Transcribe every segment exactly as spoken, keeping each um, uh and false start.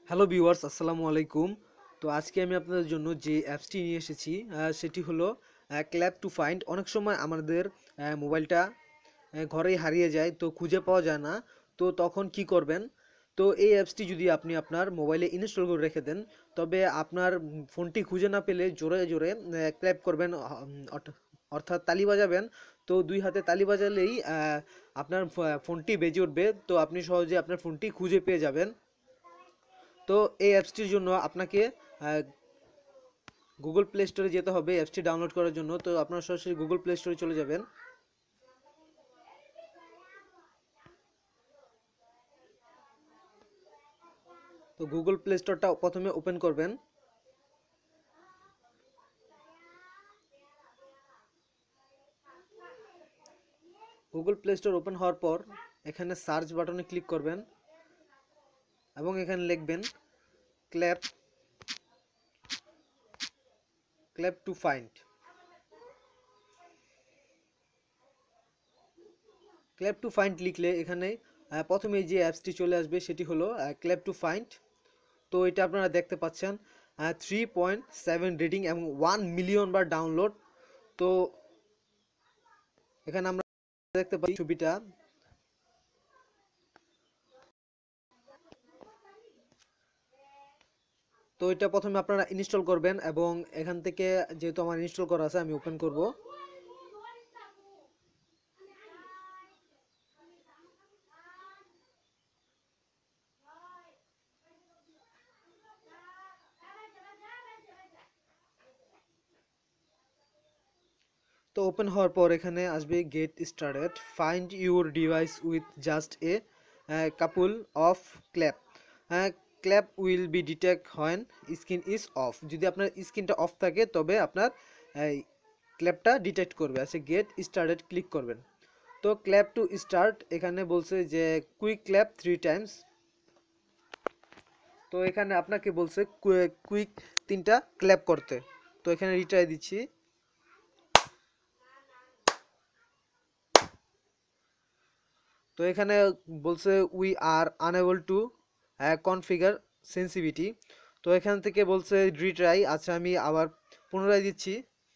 Hello viewers, আসসালামু আলাইকুম। তো আজকে আমি আপনাদের জন্য যে অ্যাপসটি নিয়ে এসেছি আহ, সেটি হলো ক্ল্যাপ টু ফাইন্ড। অনেক সময় আমাদের আহ, মোবাইলটা আহ, ঘরেই হারিয়ে যায়, তো খুঁজে পাওয়া যায় না। তো তখন কি করবেন? তো এই অ্যাপসটি যদি আপনি আপনার মোবাইলে ইনস্টল করে রেখে দেন, তবে আপনার উম, ফোনটি খুঁজে না পেলে জোরে জোরে ক্ল্যাপ করবেন, আহ, উম, অর্থ- অর্থাৎ তালি বাজাবেন। তো দুই হাতে তালি বাজালেই আহ, আপনার ফ- ফোনটি বেজে উঠবে, তো আপনি সহজে আপনার ফোনটি খুঁজে পেয়ে যাবেন। তো এই অ্যাপসটির জন্য আপনাকে গুগল প্লে স্টোরে যেতে হবে অ্যাপসটি ডাউনলোড করার জন্য। তো আপনারা সরাসরি গুগল প্লে স্টোরে চলে যাবেন। তো গুগল প্লে স্টোরটা প্রথমে ওপেন করবেন। গুগল প্লে স্টোর ওপেন হওয়ার পর এখানে সার্চ বাটনে ক্লিক করবেন এবং এখানে লিখবেন clap clap to find. Clap to find লিখলে এখানে আহ, প্রথমে যে অ্যাপসটি চলে আসবে সেটি হলো ক্ল্যাপ টু ফাইন্ড। তো এটা আপনারা দেখতে পাচ্ছেন থ্রি পয়েন্ট সেভেন রেটিং এবং ওয়ান মিলিয়ন বার ডাউনলোড। তো এখানে আমরা দেখতে পাই ছবিটা। তো এটা প্রথমে আপনারা ইনস্টল করবেন এবং এখান থেকে, যেহেতু আমার ইনস্টল করা আছে, আমি ওপেন করব। তো ওপেন হওয়ার পর এখানে আসবে get started, find your device with just a couple of clap. Clap will be detect when screen is off. যদি আপনার স্ক্রিনটা অফ থাকে তবে আপনার ক্ল্যাপটা ডিটেক্ট করবে। আচ্ছা, গেট স্টার্টেড ক্লিক করবেন। তো ক্ল্যাপ টু স্টার্ট এখানে বলছে যে কুইক ক্ল্যাপ থ্রি টাইমস। তো এখানে আপনাকে বলছে কুইক তিনটা ক্ল্যাপ করতে। তো এখানে রিট্রাই দিচ্ছি। তো এখানে বলছে we are unable to configure sensitivity. তো এখান থেকে বলছে রিট্রাই। আচ্ছা, আমি আবার পুনরায় দিচ্ছি।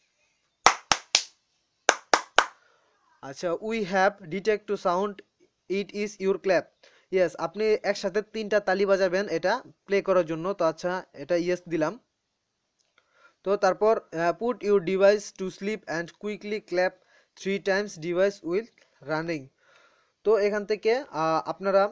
আচ্ছা, we have detect to sound, it is your clap. Yes, আপনি একসাথে তিনটা তালি বাজাবেন এটা প্লে করার জন্য। তো আচ্ছা, এটা ইয়েস দিলাম। তো তারপর put your device to sleep and quickly clap three times device will running. তো এখান থেকে আহ, আপনারা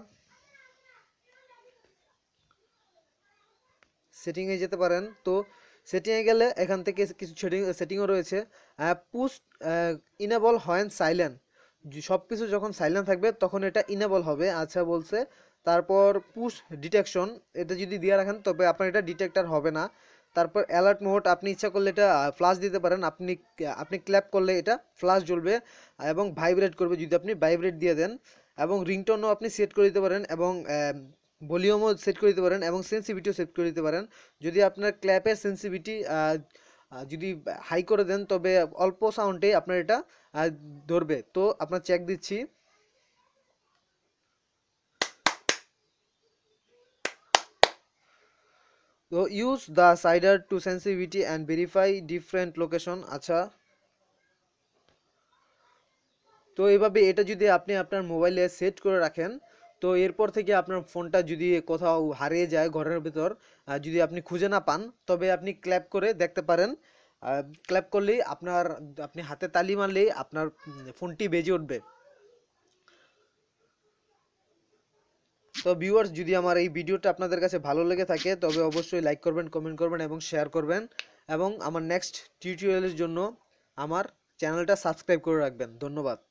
সেটিংয়ে যেতে পারেন। তো সেটিংয়ে গেলে এখান থেকে কিছু সেটিং সেটিংও রয়েছে। পুশ ইনেবল হয় সাইলেন্ট, সব কিছু যখন সাইলেন্ট থাকবে তখন এটা ইনেবল হবে। আচ্ছা বলছে। তারপর পুশ ডিটেকশন, এটা যদি দিয়ে রাখেন তবে আপনার এটা ডিটেক্টার হবে না। তারপর অ্যালার্ট মোড, আপনি ইচ্ছা করলে এটা ফ্লাশ দিতে পারেন। আপনি আপনি ক্ল্যাপ করলে এটা ফ্লাশ জ্বলবে এবং ভাইব্রেট করবে যদি আপনি ভাইব্রেট দিয়ে দেন। এবং রিংটোনও আপনি সেট করে দিতে পারেন এবং ভলিউমও সেট করে দিতে পারেন এবং সেন্সিভিটিও সেট করে দিতে পারেন। যদি আপনার ক্ল্যাপের সেন্সিভিটি যদি হাই করে দেন তবে অল্প সাউন্ডে আপনার এটা আহ, ধরবে। তো আপনার চেক দিচ্ছি। তো use the slider to sensitivity and verify different location. আচ্ছা, তো এইভাবে এটা যদি আপনি আপনার মোবাইলে সেট করে রাখেন, তো এরপর থেকে আপনার ফোনটা যদি কোথাও হারিয়ে যায় ঘরের ভিতর, আহ, যদি আপনি খুঁজে না পান, তবে আপনি ক্ল্যাপ করে দেখতে পারেন। ক্ল্যাপ করলেই আপনার, আপনি হাতে তালি মারলেই আপনার উম, ফোনটি বেজে উঠবে। তো ভিউয়ার্স, যদি আমার এই ভিডিওটা আপনাদের কাছে ভালো লেগে থাকে তবে অবশ্যই লাইক করবেন, কমেন্ট করবেন এবং শেয়ার করবেন। এবং আমার নেক্সট টিউটোরিয়ালের জন্য আমার চ্যানেলটা সাবস্ক্রাইব করে রাখবেন। ধন্যবাদ।